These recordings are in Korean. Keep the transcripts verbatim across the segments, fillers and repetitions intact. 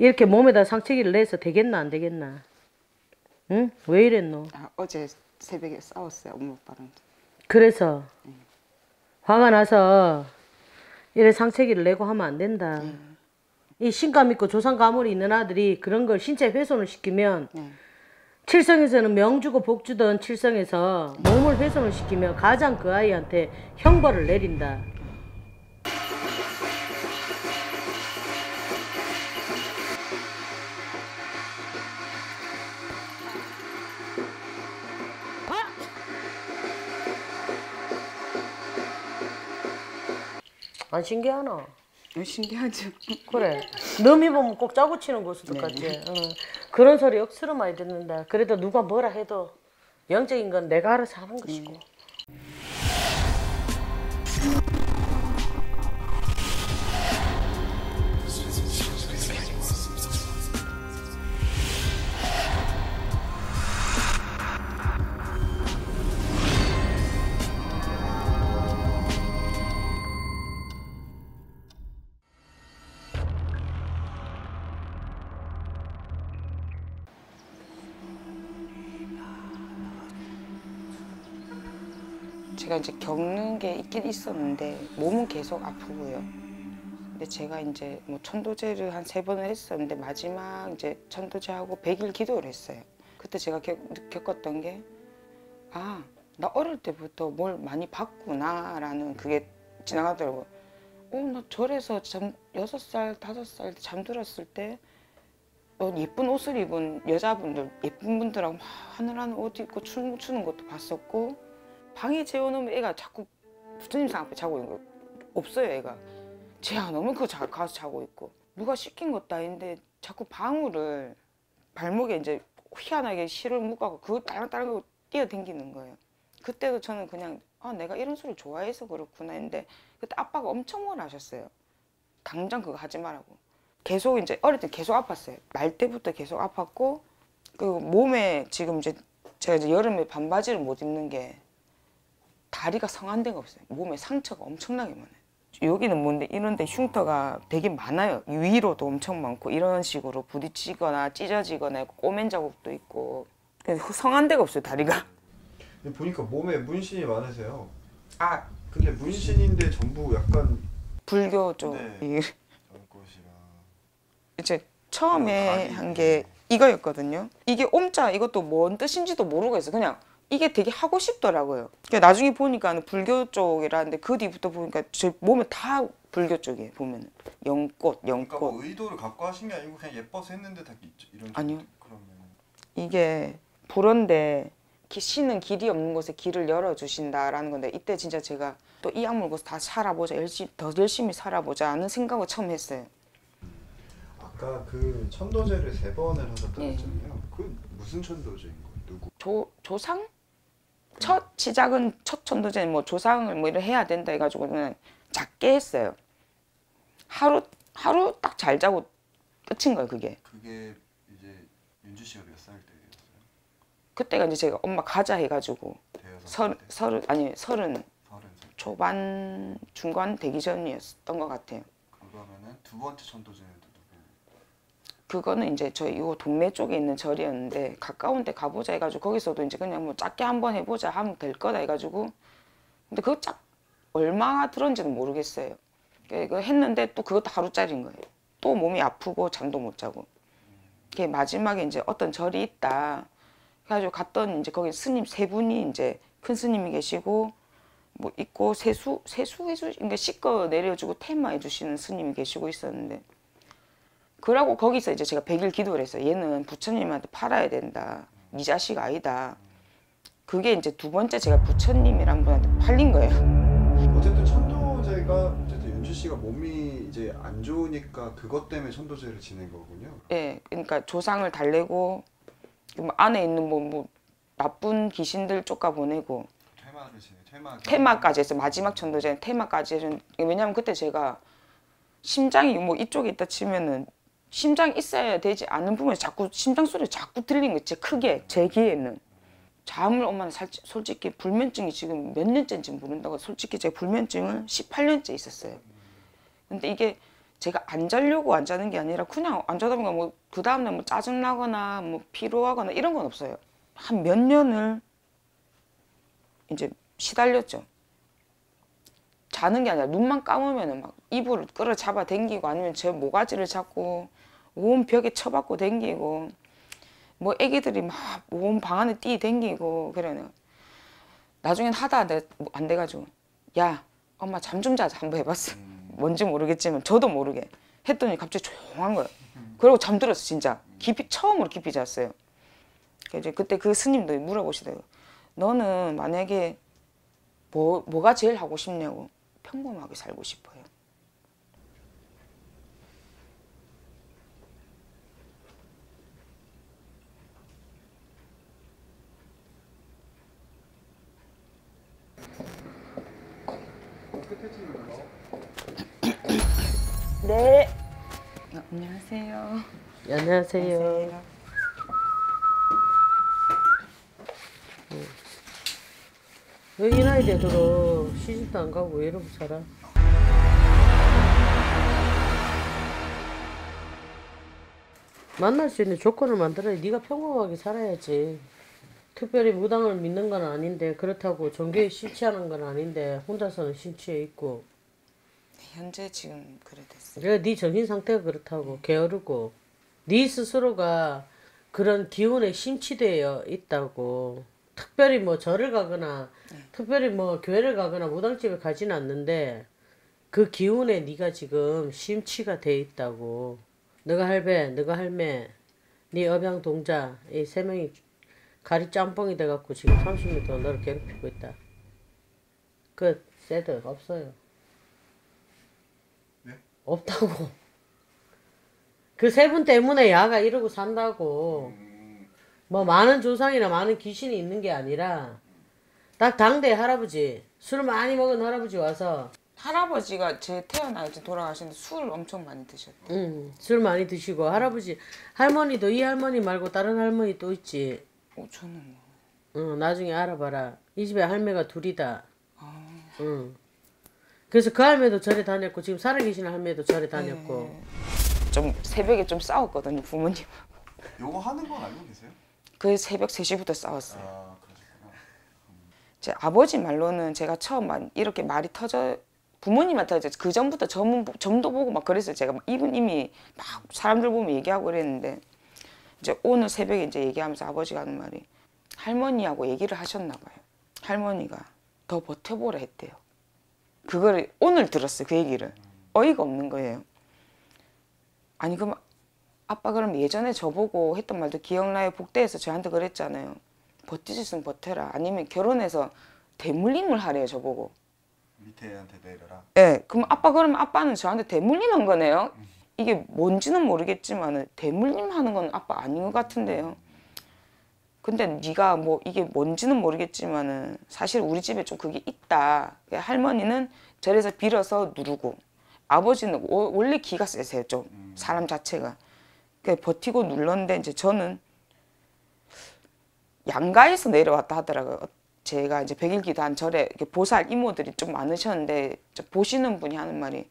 이렇게 몸에다 상처기를 내서 되겠나 안 되겠나? 응? 왜 이랬노? 아, 어제 새벽에 싸웠어요, 엄마 아빠랑. 그래서 네. 화가 나서 이래 상처기를 내고 하면 안 된다. 네. 이 신감 있고 조상 가물이 있는 아들이 그런 걸 신체 훼손을 시키면 네. 칠성에서는 명주고 복주던 칠성에서 몸을 훼손을 시키면 가장 그 아이한테 형벌을 내린다. 안 신기하나? 신기하죠. 그래. 너미 보면 꼭 짜고 치는 고수들 네. 같지. 어. 그런 소리 억수로 많이 듣는다. 그래도 누가 뭐라 해도 영적인 건 내가 알아서 하는 것이고. 네. 제가 이제 겪는 게 있긴 있었는데 몸은 계속 아프고요. 근데 제가 이제 뭐 천도제를 한 세 번을 했었는데 마지막 이제 천도제하고 백 일 기도를 했어요. 그때 제가 겪, 겪었던 게 아, 나 어릴 때부터 뭘 많이 봤구나라는 그게 지나가더라고요. 어, 나 절에서 잠, 여섯 살, 다섯 살 잠들었을 때 어, 예쁜 옷을 입은 여자분들, 예쁜 분들하고 막 하늘하늘 옷 입고 춤 추는 것도 봤었고 방에 재워놓으면 애가 자꾸 부처님상 앞에 자고 있는 거 없어요. 애가 제 안 오면 그거 자, 가서 자고 있고 누가 시킨 것도 아닌데 자꾸 방울을 발목에 이제 희한하게 실을 묶어서 그거 딸랑딸랑 하고 뛰어댕기는 거예요. 그때도 저는 그냥 아 내가 이런 소리를 좋아해서 그렇구나 했는데 그때 아빠가 엄청 뭐라 하셨어요. 당장 그거 하지 말라고. 계속 이제 어릴 때 계속 아팠어요. 날 때부터 계속 아팠고 그 몸에 지금 이제 제가 이제 여름에 반바지를 못 입는 게 다리가 성한 데가 없어요. 몸에 상처가 엄청나게 많아요. 여기는 뭔데 이런데 흉터가 되게 많아요. 위로도 엄청 많고 이런 식으로 부딪히거나 찢어지거나 꼬맨 자국도 있고 성한 데가 없어요. 다리가. 보니까 몸에 문신이 많으세요. 아 근데 문신인데 전부 약간 불교 쪽. 네. 연꽃이랑 이제 처음에 한 게 이거였거든요. 이게 옴자 이것도 뭔 뜻인지도 모르고 있어. 그냥 이게 되게 하고 싶더라고요. 그러니까 나중에 보니까 불교 쪽이라는데 그 뒤부터 보니까 제 몸에 다 불교 쪽이에요. 보면은 연꽃, 연꽃. 그러니까 뭐 의도를 갖고 하신 게 아니고 그냥 예뻐서 했는데 다 있죠. 이런 아니요. 그러면 이게 불어인데 신은 길이 없는 곳에 길을 열어주신다라는 건데 이때 진짜 제가 또 이 약 물고 다 살아보자, 열심히, 더 열심히 살아보자 하는 생각을 처음 했어요. 아까 그 천도제를 세 번을 하셨다고 네. 했잖아요. 그 무슨 천도제인 거예요? 누구? 조, 조상? 첫 시작은 첫 천도제는 뭐 조상을 뭐 이렇게 해야 된다 해가지고 그냥 작게 했어요. 하루 하루 딱 잘 자고 끝인 거예요. 그게. 그게 이제 윤주 씨가 몇 살 때였어요? 그때가 이제 제가 엄마 가자 해가지고 서른 서른 아니 서른 서른 살. 초반 중간 되기 전이었던 것 같아요. 그러면은 두 번째 천도제는 또 누구? 그거는 이제 저희 요 동네 쪽에 있는 절이었는데 가까운 데 가보자 해가지고 거기서도 이제 그냥 뭐 작게 한번 해보자 하면 될 거다 해가지고 근데 그거 짝 얼마 들었는지는 모르겠어요. 그 했는데 또 그것도 하루짜리인 거예요. 또 몸이 아프고 잠도 못 자고. 그게 마지막에 이제 어떤 절이 있다. 그래가지고 갔더니 이제 거기 스님 세 분이 이제 큰 스님이 계시고 뭐 있고 세수 세수 해주 그러니까 씻거 내려주고 테마 해주시는 스님이 계시고 있었는데. 그러고 거기서 이제 제가 백 일 기도를 했어요. 얘는 부처님한테 팔아야 된다. 네 자식 아니다. 그게 이제 두 번째 제가 부처님이란 분한테 팔린 거예요. 어쨌든 천도제가 어쨌든 윤주 씨가 몸이 이제 안 좋으니까 그것 때문에 천도제를 지낸 거군요. 예, 그러니까 조상을 달래고 뭐 안에 있는 뭐, 뭐 나쁜 귀신들 쫓아 보내고 퇴마를 지내. 퇴마. 테마까지 해서 마지막 천도제는 테마까지 해서 왜냐면 그때 제가 심장이 뭐 이쪽에 있다 치면은 심장이 있어야 되지 않은 부분에 자꾸 심장 소리가 자꾸 들리는 거 있지 크게 제 귀에는 잠을 엄마는 살, 솔직히 불면증이 지금 몇 년째인지 모른다고 솔직히 제가 불면증은 십팔 년째 있었어요. 근데 이게 제가 안 자려고 안 자는 게 아니라 그냥 안 자다 보니까 뭐 그 다음날 뭐 짜증나거나 뭐 피로하거나 이런 건 없어요. 한 몇 년을 이제 시달렸죠. 자는 게 아니라 눈만 감으면 막 이불을 끌어 잡아 당기고 아니면 제 모가지를 잡고 온 벽에 쳐박고 당기고 뭐 애기들이 막 온 방 안에 뛰 당기고 그래요. 나중엔 하다 안 돼가지고 야 엄마 잠 좀 자자 한번 해봤어. 뭔지 모르겠지만 저도 모르게 했더니 갑자기 조용한 거예요. 그리고 잠들었어. 진짜 깊이 처음으로 깊이 잤어요. 이제 그때 그 스님도 물어보시더라고요. 너는 만약에 뭐, 뭐가 제일 하고 싶냐고. 평범하게 살고 싶어요. 네. 어, 안녕하세요. 안녕하세요. 안녕하세요. 왜 이 나이 되도록 시집도 안 가고 왜 이러고 살아? 만날 수 있는 조건을 만들어야 네가 평범하게 살아야지. 특별히 무당을 믿는 건 아닌데 그렇다고 종교에 심취하는 건 아닌데 혼자서는 심취해 있고. 현재 지금 그래 됐어요. 그래 네 정신 상태가 그렇다고 게으르고 네 스스로가 그런 기운에 심취되어 있다고. 특별히 뭐 절을 가거나 네. 특별히 뭐 교회를 가거나 무당집에 가지는 않는데 그 기운에 네가 지금 심취가 돼 있다고. 너가 할배, 너가 할매, 네 업양 동자 이 세 명이 가리 짬뽕이 돼갖고 지금 삼십 년 동안 너를 괴롭히고 있다. 끝. 새드 없어요. 네? 없다고. 그 세 분 때문에 야가 이러고 산다고. 음, 뭐 많은 조상이나 많은 귀신이 있는 게 아니라 딱 당대 할아버지 술 많이 먹은 할아버지 와서 할아버지가 제 태어날 때 돌아가시는데 술을 엄청 많이 드셨대요. 음, 술 많이 드시고 할아버지 할머니도 이 할머니 말고 다른 할머니 또 있지. 어, 저는 뭐. 응, 나중에 알아봐라. 이 집에 할매가 둘이다. 아, 응. 그래서 그 할매도 절에 다녔고 지금 살아계신 할매도 절에 다녔고. 네. 좀 새벽에 좀 싸웠거든요 부모님. 요거 하는 건 알고 계세요? 그 새벽 세 시부터 싸웠어요. 아 그러셨구나. 제 아버지 말로는 제가 처음 막 이렇게 말이 터져 부모님한테 이제 그 전부터 점, 점도 보고 막 그랬어요. 제가 막 이분 이미 막 사람들 보면 얘기하고 그랬는데 이제 오늘 새벽에 이제 얘기하면서 아버지가 하는 말이 할머니하고 얘기를 하셨나 봐요. 할머니가 더 버텨보라 했대요. 그걸 오늘 들었어요. 그 얘기를. 어이가 없는 거예요. 아니 그럼 아빠 그럼 예전에 저보고 했던 말도 기억나요? 복대에서 저한테 그랬잖아요. 버틸 수 있으면 버텨라. 아니면 결혼해서 대물림을 하래요 저보고. 밑에 애한테 내려라. 예, 그럼 아빠 그러면 아빠는 저한테 대물림한 거네요. 이게 뭔지는 모르겠지만 대물림 하는 건 아빠 아닌 것 같은데요. 근데 네가 뭐 이게 뭔지는 모르겠지만은 사실 우리 집에 좀 그게 있다. 할머니는 절에서 빌어서 누르고 아버지는 오, 원래 기가 세세요 좀 사람 자체가. 그 버티고 눌렀는데 이제 저는 양가에서 내려왔다 하더라고요. 제가 이제 백일기도 한 절에 이렇게 보살 이모들이 좀 많으셨는데 보시는 분이 하는 말이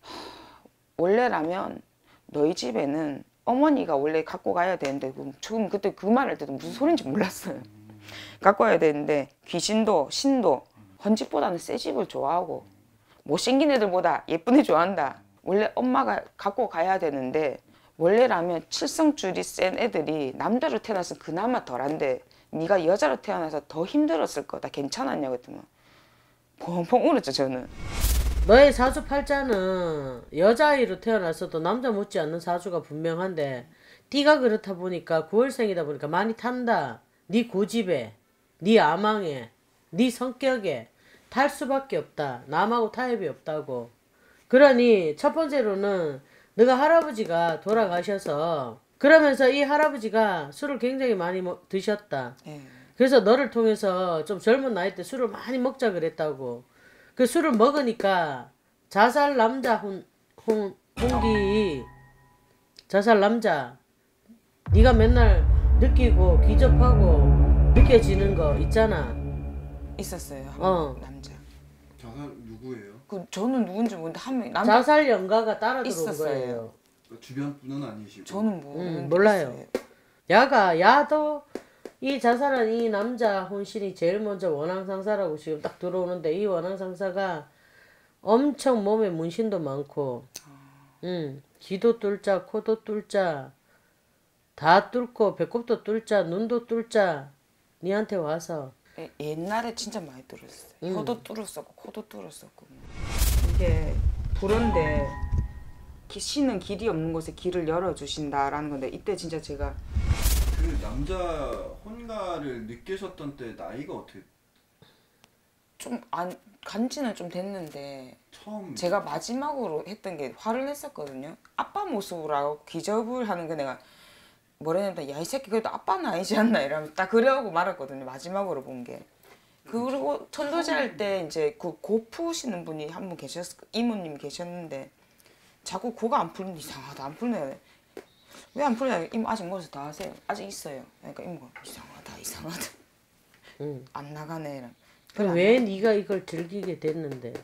원래라면 너희 집에는 어머니가 원래 갖고 가야 되는데 지금 그때 그 말할 때도 무슨 소린지 몰랐어요. 갖고 와야 되는데 귀신도 신도 헌집보다는 새 집을 좋아하고 못생긴 애들보다 예쁜 애 좋아한다. 원래 엄마가 갖고 가야 되는데 원래라면 칠성줄이 센 애들이 남자로 태어나서 그나마 덜한데 네가 여자로 태어나서 더 힘들었을 거다. 괜찮았냐고 했더니 펑펑 울었죠 저는. 너의 사주팔자는 여자아이로 태어났어도 남자 못지 않는 사주가 분명한데 네가 그렇다 보니까 구월생이다 보니까 많이 탄다. 네 고집에, 네 아망에, 네 성격에 탈 수밖에 없다. 남하고 타협이 없다고. 그러니 첫 번째로는 너가 할아버지가 돌아가셔서 그러면서 이 할아버지가 술을 굉장히 많이 먹, 드셨다. 예. 그래서 너를 통해서 좀 젊은 나이 때 술을 많이 먹자 그랬다고. 그 술을 먹으니까 자살 남자 혼, 혼, 홍기 자살 남자 네가 맨날 느끼고 기접하고 느껴지는 거 있잖아. 있었어요. 어. 남자. 자살 누구예요? 그 저는 누군지 모르는데 한 명 남자 자살 연가가 따라 들어온 있었어요. 거예요. 주변 분은 아니시고. 저는 모르는데 음, 몰라요. 있어요. 야가 야도 이 자살한 이 남자 혼신이 제일 먼저 원앙 상사라고 지금 딱 들어오는데 이 원앙 상사가 엄청 몸에 문신도 많고, 음, 귀도 뚫자, 코도 뚫자, 다 뚫고 배꼽도 뚫자, 눈도 뚫자, 니한테 와서 예, 옛날에 진짜 많이 뚫었어요. 음. 혀도 뚫었었고 코도 뚫었었고. 이게 불어인데 기- 신은 길이 없는 곳에 길을 열어주신다라는 건데 이때 진짜 제가 그 남자 혼가를 느끼셨던 때 나이가 어떻게 좀 안 간지는 좀 됐는데 처음 제가 마지막으로 했던 게 화를 냈었거든요. 아빠 모습으로 하고 기접을 하는 게 내가 뭐랬는데 야 이 새끼 그래도 아빠는 아니지 않나 이러면서 딱 그래하고 말았거든요. 마지막으로 본 게. 그리고 천도제 할 때 이제 그 고 푸시는 분이 한 분 계셨 이모님 계셨는데 자꾸 고가 안 풀리는데 이상하다 안 풀네. 왜 안 풀냐? 이모 아직 멀어서 다 하세요. 아직 있어요. 그러니까 이모가 이상하다 이상하다 응. 안 나가네. 이런. 그럼 왜 네가 이걸 즐기게 됐는데?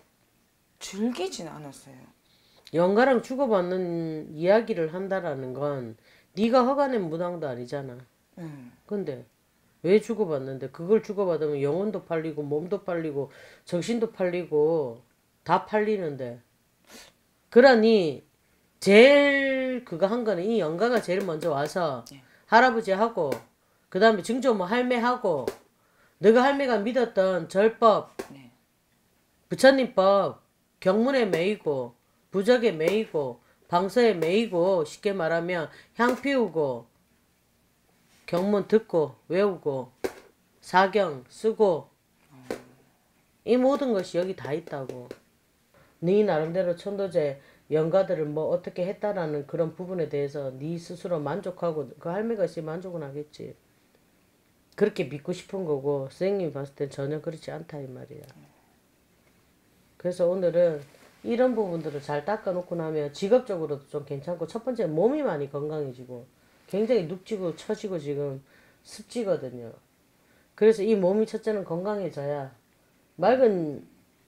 즐기진 않았어요. 연가랑 주고받는 이야기를 한다라는 건 네가 허가낸 무당도 아니잖아. 음. 근데 왜 주고받는데? 그걸 주고받으면 영혼도 팔리고 몸도 팔리고 정신도 팔리고 다 팔리는데. 그러니 제일 그거 한 거는 이 연가가 제일 먼저 와서 예. 할아버지하고 그 다음에 증조모 할매하고 너가 할매가 믿었던 절법, 네. 부처님법, 경문에 매이고 부적에 매이고 방서에 매이고 쉽게 말하면 향 피우고 경문 듣고 외우고 사경 쓰고 이 모든 것이 여기 다 있다고. 네 나름대로 천도제 연가들을 뭐 어떻게 했다라는 그런 부분에 대해서 네 스스로 만족하고 그 할매가 있으면 만족은 하겠지. 그렇게 믿고 싶은 거고 선생님이 봤을 땐 전혀 그렇지 않다 이 말이야. 그래서 오늘은 이런 부분들을 잘 닦아놓고 나면 직업적으로도 좀 괜찮고 첫 번째 몸이 많이 건강해지고 굉장히 눅지고 처지고 지금 습지거든요. 그래서 이 몸이 첫째는 건강해져야 맑은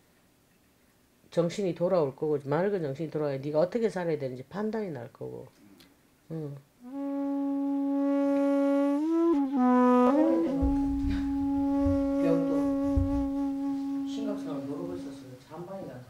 정신이 돌아올 거고 맑은 정신이 돌아야 네가 어떻게 살아야 되는지 판단이 날 거고. 응. 병도 심각성을 모르고 있었으면 잔반이 나서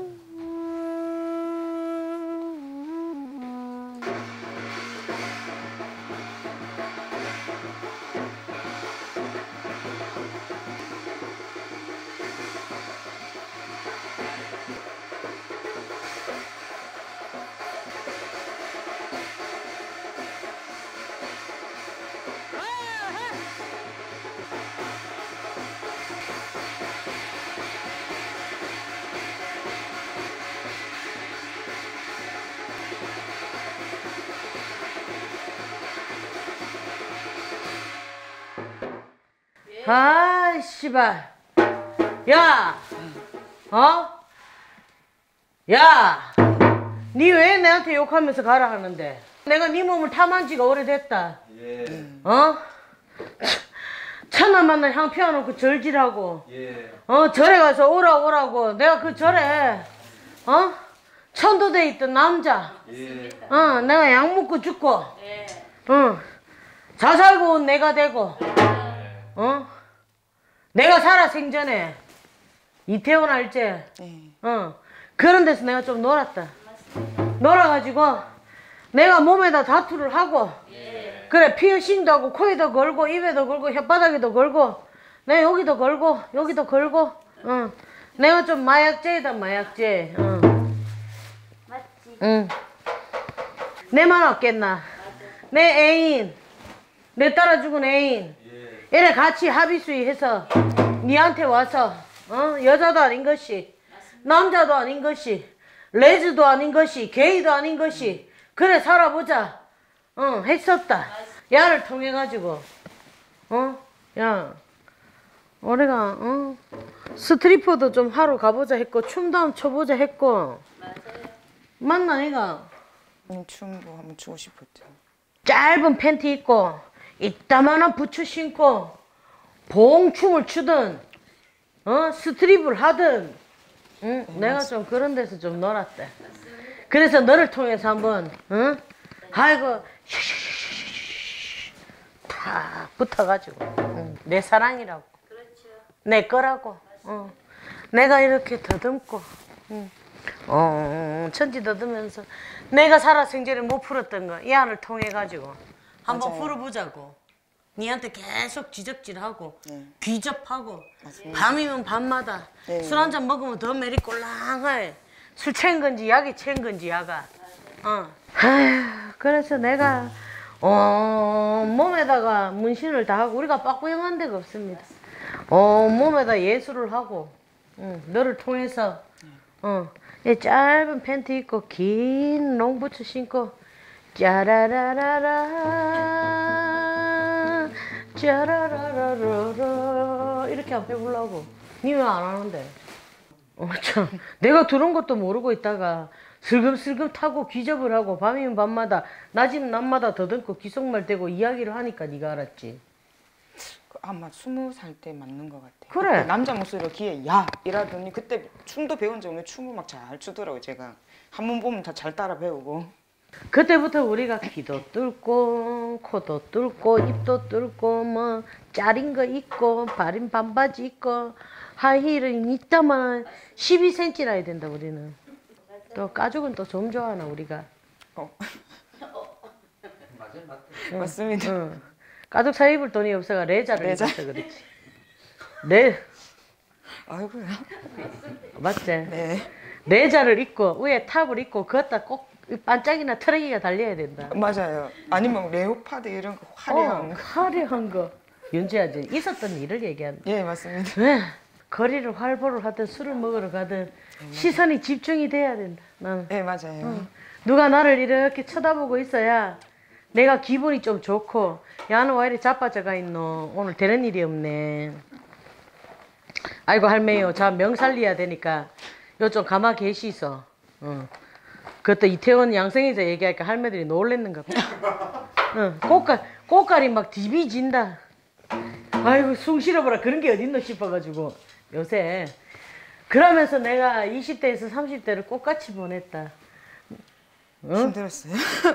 아, 씨발. 야! 어? 야! 니 왜 내한테 욕하면서 가라 하는데? 내가 네 몸을 탐한 지가 오래됐다. 예. 어? 천하 만날 향 피워놓고 절질하고, 예. 어, 절에 가서 오라 오라고. 내가 그 절에, 어? 천도돼 있던 남자. 예. 어, 내가 약 먹고 죽고, 어, 자살고 온 내가 되고, 어? 내가 살아 생전에 이태원 알제, 네. 어, 그런 데서 내가 좀 놀았다. 놀아가지고 내가 몸에다 타투를 하고, 그래 피어싱도 하고 코에도 걸고 입에도 걸고 혓바닥에도 걸고 내가 여기도 걸고 여기도 걸고, 어, 내가 좀 마약제이다 마약제. 어. 맞지. 응. 내만 없겠나? 내 애인, 내 따라 죽은 애인, 이래 같이 합의수의해서 니한테 와서, 어, 여자도 아닌 것이, 남자도 아닌 것이, 레즈도 아닌 것이, 게이도 아닌 것이, 그래 살아보자, 어, 했었다. 야를 통해 가지고, 어, 야, 우리가 어, 스트리퍼도 좀 하러 가보자 했고 춤도 한번 춰보자 했고. 맞나 이가? 음, 춤도 한번 추고 싶었죠. 짧은 팬티 입고 이따만한 부츠 신고 봉춤을 추든, 어, 스트립을 하든 응? 내가 좀 그런 데서 좀 놀았대. 그래서 너를 통해서 한번, 응? 아이고, 탁 붙어가지고, 응. 내 사랑이라고. 내 거라고. 어. 내가 이렇게 더듬고, 응. 어, 천지 더듬면서 내가 살아 생전에 못 풀었던 거, 이 안을 통해가지고 한번 맞아요. 풀어보자고. 니한테 계속 지적질하고, 네. 귀접하고, 맞습니다. 밤이면 밤마다 네. 술 한잔 먹으면 더 매리 꼴랑해. 술 취한 건지 약이 취한 건지 야가. 어. 아휴, 그래서 내가 어, 몸에다가 문신을 다 하고 우리가 빠꾸영한 데가 없습니다. 어, 몸에다 예술을 하고 응, 너를 통해서 어, 이 짧은 팬티 입고 긴 롱부츠 신고 짜라라라라 짜라라라라 이렇게 한번 해보려고. 니 왜 안 하는데? 어, 참. 내가 들은 것도 모르고 있다가 슬금슬금 타고 귀접을 하고 밤이면 밤마다 낮이면 낮마다 더듬고 귓속말 대고 이야기를 하니까 네가 알았지. 그 아마 스무 살 때 맞는 것 같아요. 그래. 그때 남자 목소리로 귀에 야 이라더니 그때 춤도 배운 지 없는데 춤을 막 잘 추더라고요. 제가 한 번 보면 다 잘 따라 배우고. 그때부터 우리가 귀도 뚫고 코도 뚫고 입도 뚫고 뭐 짜린 거 입고 바린 반바지 입고 하이힐은 있다만 십이 센티미터 나야 된다 우리는. 또 가죽은 또 좀 좋아하나 우리가. 어. 맞습니다. 응. 가죽 사 입을 돈이 없어가 레자를 레자. 입어서 그렇지. 레 아이고야. 맞지? 네. 레자를 입고 위에 탑을 입고 걷다 꼭 반짝이나 트럭이가 달려야 된다. 맞아요. 아니면 레오파드 이런 거 화려한 어, 거. 화려한 거. 윤지야지 있었던 일을 얘기한다. 예 맞습니다. 왜? 거리를 활보를 하든 술을 먹으러 가든 시선이 집중이 돼야 된다. 나는. 예 맞아요. 어. 누가 나를 이렇게 쳐다보고 있어야 내가 기분이 좀 좋고 야 너 왜 이리 자빠져가 있노 오늘 되는 일이 없네. 아이고 할매요 자 명살려야 되니까 요 좀 가마 계시소. 어. 그것도 이태원 양성에서 얘기하니까 할매들이 놀랬는가 봐. 어. 꽃갈, 꽃갈이 막 디비진다. 아이고 숨 쉬어보라 그런 게 어딨노 싶어가지고 요새 그러면서 내가 이십 대에서 삼십 대를 꽃같이 보냈다. 응? 힘들었어요.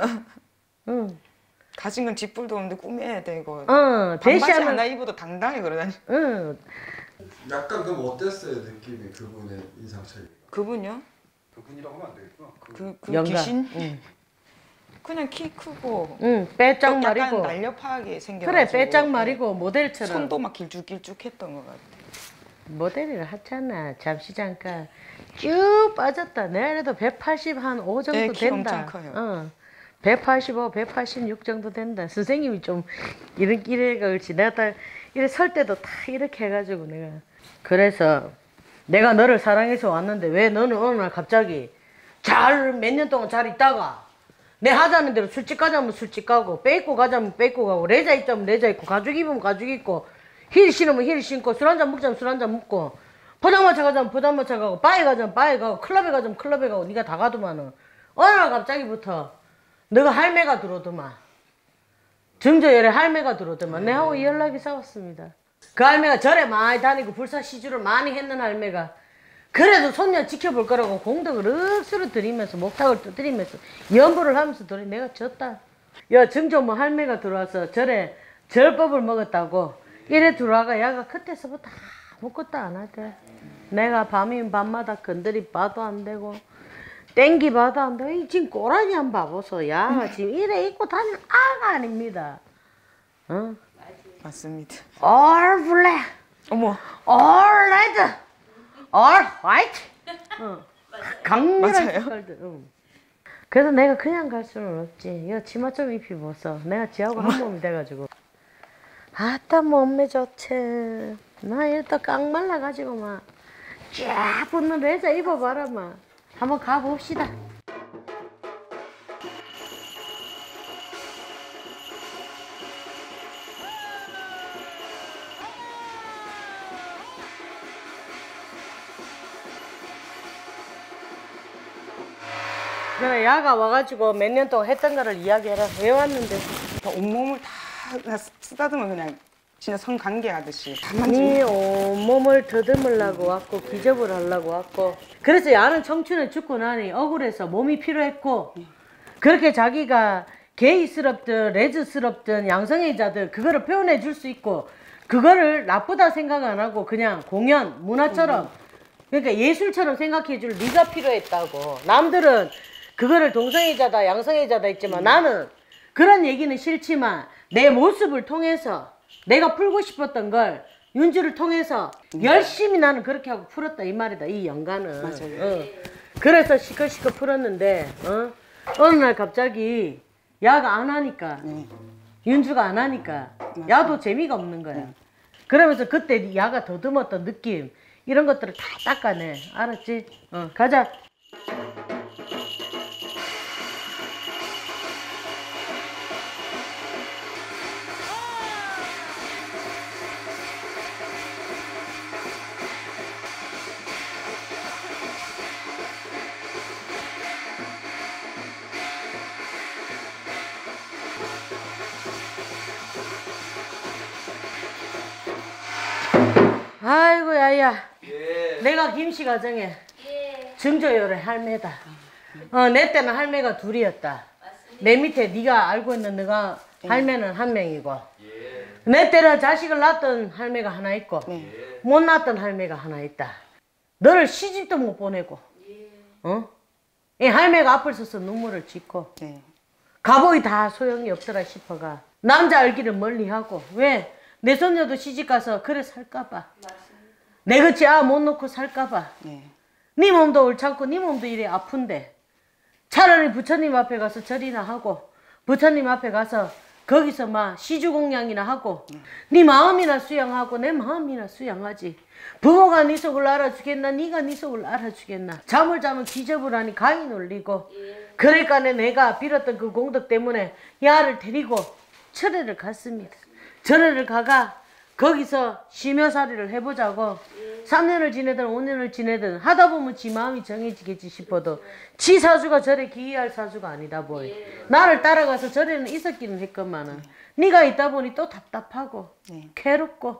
응. 가진 건 집불도 없는데 꾸며야 되고. 어, 반바지 대시하면, 하나 입어도 당당히 걸어다니. 응. 약간 그럼 어땠어요 느낌이 그분의 인상 차이? 그분요? 그분이라고 하면 안 되겠구나. 그, 그, 그 영감. 귀신? 응. 그냥 키 크고. 응, 빼짝 약간 말이고. 날렵하게 생겨가지고. 그래, 빼짝 말이고, 모델처럼. 손도 막 길쭉길쭉했던 것 같아. 모델을 하잖아. 잠시 잠깐. 쭉 빠졌다. 내가 그래도 백팔십 한 오 정도 네, 키 된다. 엄청 커요. 어. 백팔십오, 백팔십육 정도 된다. 선생님이 좀 이런 이래가 그렇지. 내가 딱 이래 설 때도 다 이렇게 해가지고 내가. 그래서 내가 너를 사랑해서 왔는데 왜 너는 어느 날 갑자기 잘 몇 년 동안 잘 있다가 내 하자는 대로 술집 가자면 술집 가고 빼입고 가자면 빼입고 가고 레자 입자면 레자 입고 가죽 입으면 가죽 입고 힐 신으면 힐 신고 술 한잔 먹자면 술 한잔 먹고 포장마차 가자면 포장마차 가고 바에 가자면 바에 가고 클럽에 가자면 클럽에 가고 네가 다 가더만은 어느 날 갑자기부터 너가 할매가 들어오더만 정저열에 할매가 들어오더만 내하고 연락이 싸웠습니다. 그 할매가 절에 많이 다니고 불사시주를 많이 했는 할매가 그래도 손녀 지켜볼 거라고 공덕을 억수로 들이면서 목탁을 두드리면서 연보를 하면서 들이 내가 졌다. 야 정조 뭐 할매가 들어와서 절에 절법을 먹었다고 이래 들어와가 야가 그때서부터 아무것도 안 하대. 내가 밤이면 밤마다 건드리 봐도 안 되고 땡기 봐도 안 되고 이 지금 꼬라지 한번 봐보소. 야 지금 이래 입고 다니는 아가 아닙니다. 어? 맞습니다. All black, 어머. all red, all white. 어. 강렬한 맞아요. 색깔들. 응. 그래서 내가 그냥 갈 수는 없지. 야 치마 좀 입혀보소. 내가 지하고 한 몸이 돼가지고. 아따 몸매 좋지. 나 일단 깡 말라가지고 막 쫙 붙는 레자 입어봐라 막. 한번 가봅시다. 그래 야가 와가지고 몇 년 동안 했던 거를 이야기해라. 왜 왔는데? 온몸을 다 쓰다듬어 그냥 진짜 성관계 하듯이 다 네 만지면 온몸을 더듬으려고 왔고 기접을 하려고 왔고 그래서 야는 청춘에 죽고 나니 억울해서 몸이 필요했고 그렇게 자기가 게이스럽든 레즈스럽든 양성애자든 그거를 표현해 줄 수 있고 그거를 나쁘다 생각 안 하고 그냥 공연 문화처럼 그러니까 예술처럼 생각해 줄 네가 필요했다고. 남들은 그거를 동성애자다 양성애자다 했지만 나는 그런 얘기는 싫지만 내 모습을 통해서 내가 풀고 싶었던 걸 윤주를 통해서 열심히 나는 그렇게 하고 풀었다 이 말이다. 이 연가는. 맞아요. 어. 그래서 시끌시끌 풀었는데 어? 어느 날 갑자기 야가 안 하니까 네. 윤주가 안 하니까 야도 재미가 없는 거야. 네. 그러면서 그때 야가 더듬었던 느낌 이런 것들을 다 닦아내. 알았지? 어, 가자. 아이고 야야 예. 내가 김씨 가정에 예. 증조열의 할매다. 어, 내 때는 할매가 둘이었다. 내 밑에 네가 알고 있는 너가 할매는 한 명이고 예. 내 때는 자식을 낳았던 할매가 하나 있고 네. 못 낳았던 할매가 하나 있다. 너를 시집도 못 보내고 어? 이 할매가 앞을 서서 눈물을 짓고 네. 가보이 다 소용이 없더라 싶어가 남자 알기를 멀리하고 왜? 내 손녀도 시집가서 그래 살까봐 내 그치 아 못 놓고 살까봐 네. 네 몸도 옳지않고 네 몸도 이래 아픈데 차라리 부처님 앞에 가서 절이나 하고 부처님 앞에 가서 거기서 막 시주공양이나 하고 네 마음이나 수양하고 내 마음이나 수양하지. 부모가 네 속을 알아주겠나 네가 네 속을 알아주겠나. 잠을 자면 기접을 하니 가히 놀리고 그러니까 내가 빌었던 그 공덕 때문에 야를 데리고 철회를 갔습니다. 절에를 가가 거기서 쉬며살이를 해보자고 삼 년을 지내든 오 년을 지내든 하다 보면 지 마음이 정해지겠지 싶어도 지 사주가 절에 기이할 사주가 아니다 보이. 나를 따라가서 절에는 있었기는 했건만은 네가 있다 보니 또 답답하고 네. 괴롭고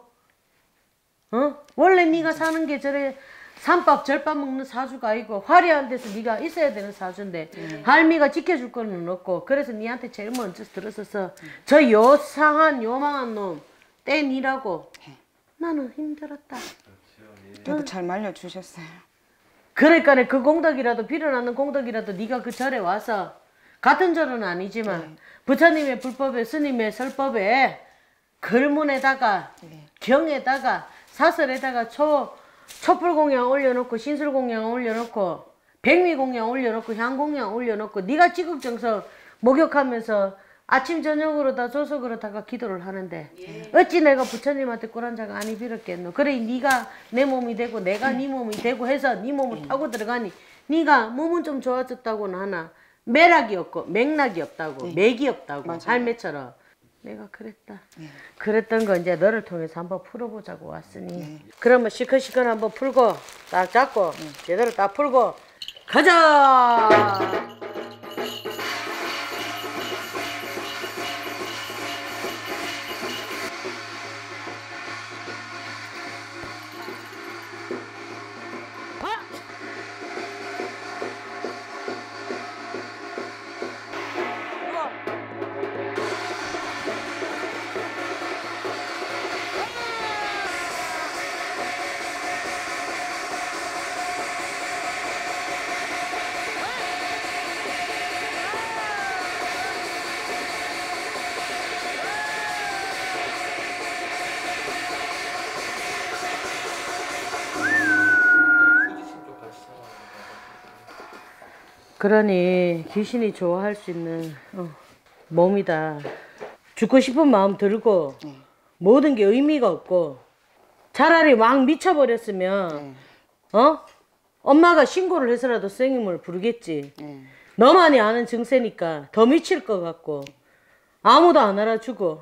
어? 원래 네가 사는 게 절에 삼밥 절밥 먹는 사주가 아니고 화려한 데서 네가 있어야 되는 사주인데 음. 할미가 지켜줄 거는 없고 그래서 네한테 제일 먼저 들어서서 음. 저 요상한 요망한 놈 떼니라고 네. 나는 힘들었다. 그래도 잘 말려주셨어요. 그러니까 그 공덕이라도 빌어놨는 공덕이라도 네가 그 절에 와서 같은 절은 아니지만 네. 부처님의 불법에 스님의 설법에 글문에다가 네. 경에다가 사설에다가 초 촛불공양 올려놓고 신술공양 올려놓고 백미공양 올려놓고 향공양 올려놓고 네가 지극정성 목욕하면서 아침 저녁으로 다 조석으로 다가 기도를 하는데 예. 어찌 내가 부처님한테 꿀한자가 아니 빌었겠노. 그래 네가 내 몸이 되고 내가 네 몸이 되고 해서 네 몸을 예. 타고 들어가니 네가 몸은 좀 좋아졌다고는 하나 매락이 없고 맥락이 없다고 예. 맥이 없다고 맞아요. 할매처럼 내가 그랬다. 네. 그랬던 거 이제 너를 통해서 한번 풀어보자고 왔으니 네. 그러면 시커시커 한번 풀고 딱 잡고 네. 제대로 딱 풀고 가자. 그러니 귀신이 좋아할 수 있는 어, 몸이다. 죽고 싶은 마음 들고 네. 모든 게 의미가 없고 차라리 막 미쳐버렸으면 네. 어? 엄마가 신고를 해서라도 선생님을 부르겠지. 네. 너만이 아는 증세니까 더 미칠 것 같고 아무도 안 알아주고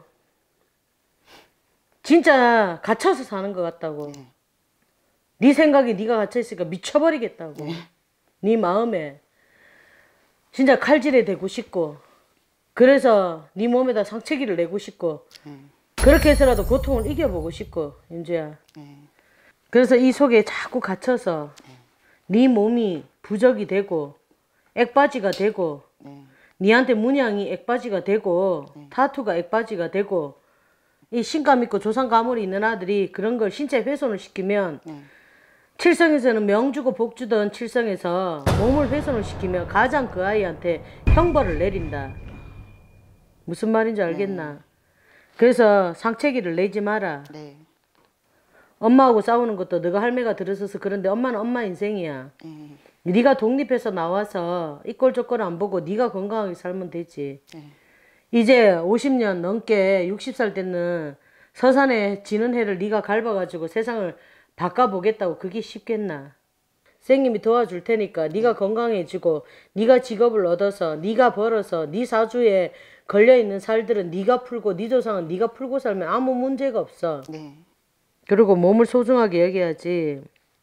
진짜 갇혀서 사는 것 같다고. 네, 네 생각에 네가 갇혀있으니까 미쳐버리겠다고. 네. 네 마음에 진짜 칼질에 대고 싶고 그래서 네 몸에다 상처기를 내고 싶고 네. 그렇게 해서라도 고통을 이겨보고 싶고, 윤주야. 네. 그래서 이 속에 자꾸 갇혀서 네 몸이 부적이 되고 액바지가 되고 네. 니한테 문양이 액바지가 되고 타투가 액바지가 되고 이 신감 있고 조상 가물이 있는 아들이 그런 걸 신체 훼손을 시키면 네. 칠성에서는 명주고 복주던 칠성에서 몸을 훼손을 시키면 가장 그 아이한테 형벌을 내린다. 무슨 말인지 알겠나? 그래서 상체기를 내지 마라. 네. 엄마하고 싸우는 것도 너가 할매가 들어서서 그런데 엄마는 엄마 인생이야. 네. 네가 독립해서 나와서 이 꼴 저 꼴 안 보고 네가 건강하게 살면 되지. 네. 이제 오십 년 넘게 육십 살 되는 서산에 지는 해를 네가 갈아가지고 세상을 바꿔보겠다고 그게 쉽겠나. 선생님이 도와줄 테니까 네가 건강해지고 네가 직업을 얻어서 네가 벌어서 네 사주에 걸려있는 살들은 네가 풀고 네 조상은 네가 풀고 살면 아무 문제가 없어. 네. 그리고 몸을 소중하게 여겨야지.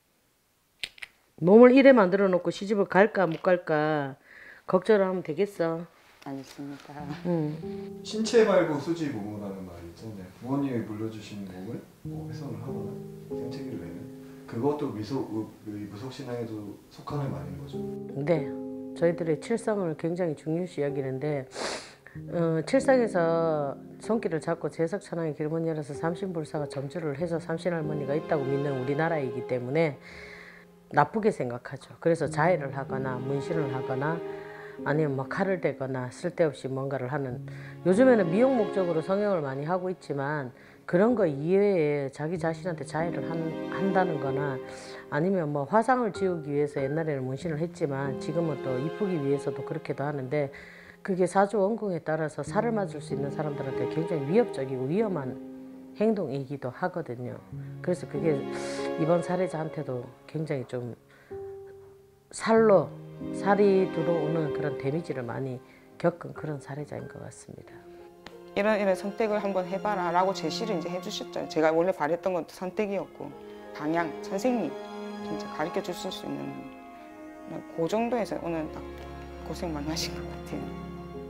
몸을 이래 만들어 놓고 시집을 갈까 못 갈까 걱정을 하면 되겠어. 알겠습니다. 응. 신체 발부 수지 무무라는 말이 있잖아요. 부모님이 물려주신 몸을 뭐 훼손을 하거나 생체기를 내는 그것도 미속, 무속신앙에도 속하는 말인 거죠. 네. 저희들의 칠성을 굉장히 중요시 여기는데 어, 칠성에서 손길을 잡고 제석천왕의 길문 열어서 삼신불사가 점주를 해서 삼신할머니가 있다고 믿는 우리나라이기 때문에 나쁘게 생각하죠. 그래서 자해를 하거나 문신을 하거나 아니면 뭐 칼을 대거나 쓸데없이 뭔가를 하는, 요즘에는 미용 목적으로 성형을 많이 하고 있지만 그런 거 이외에 자기 자신한테 자해를 한, 한다는 거나 아니면 뭐 화상을 지우기 위해서 옛날에는 문신을 했지만 지금은 또 이쁘기 위해서도 그렇게도 하는데 그게 사주 원궁에 따라서 살을 맞을 수 있는 사람들한테 굉장히 위협적이고 위험한 행동이기도 하거든요. 그래서 그게 이번 사례자한테도 굉장히 좀 살로 살이 들어오는 그런 데미지를 많이 겪은 그런 사례자인 것 같습니다. 이런 이런 선택을 한번 해봐라 라고 제시를 이제 해주셨죠. 제가 원래 바랬던 것도 선택이었고 방향, 선생님 진짜 가르쳐 주실 수 있는 그 정도에서 오늘 딱 고생 많이 하신 것 같아요.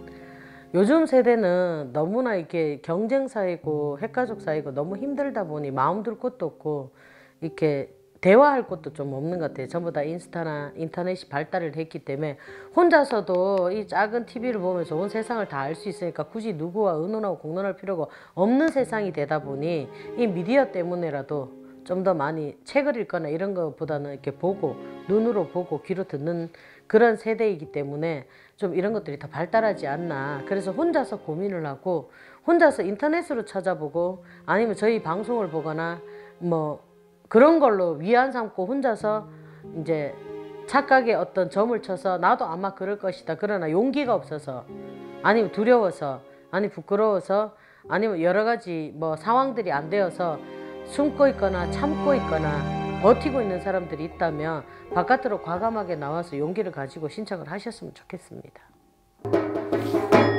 요즘 세대는 너무나 이렇게 경쟁 사회고 핵가족 사회고 너무 힘들다 보니 마음 둘 곳도 없고 이렇게 대화할 곳도 좀 없는 것 같아요. 전부 다 인스타나 인터넷이 발달을 했기 때문에 혼자서도 이 작은 티비를 보면서 온 세상을 다 알 수 있으니까 굳이 누구와 의논하고 공론할 필요가 없는 세상이 되다 보니 이 미디어 때문에라도 좀 더 많이 책을 읽거나 이런 것보다는 이렇게 보고 눈으로 보고 귀로 듣는 그런 세대이기 때문에 좀 이런 것들이 더 발달하지 않나. 그래서 혼자서 고민을 하고 혼자서 인터넷으로 찾아보고 아니면 저희 방송을 보거나 뭐 그런 걸로 위안 삼고 혼자서 이제 착각의 어떤 점을 쳐서 나도 아마 그럴 것이다. 그러나 용기가 없어서 아니면 두려워서 아니면 부끄러워서 아니면 여러 가지 뭐 상황들이 안 되어서 숨고 있거나 참고 있거나 버티고 있는 사람들이 있다면 바깥으로 과감하게 나와서 용기를 가지고 신청을 하셨으면 좋겠습니다.